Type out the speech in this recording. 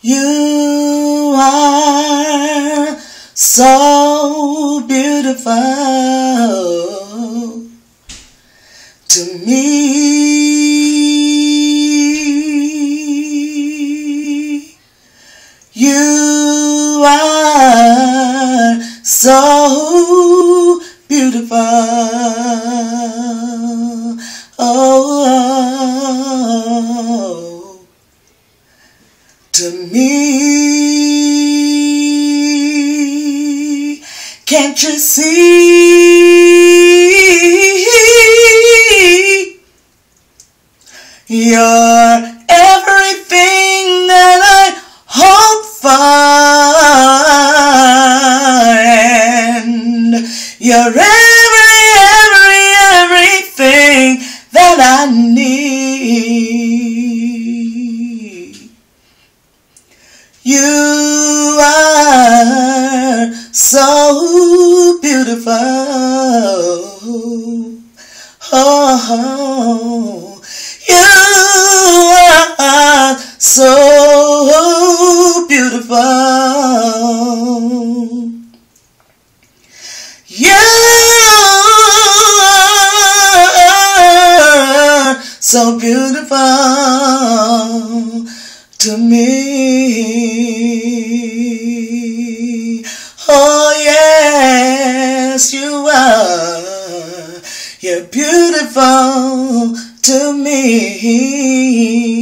You are so beautiful to me. You are so beautiful, oh, to me. Can't you see? You're everything that I hope for, and you're everything that I need. You are so beautiful, oh, you are so beautiful. You are so beautiful to me. Oh yes, you are. You're beautiful to me.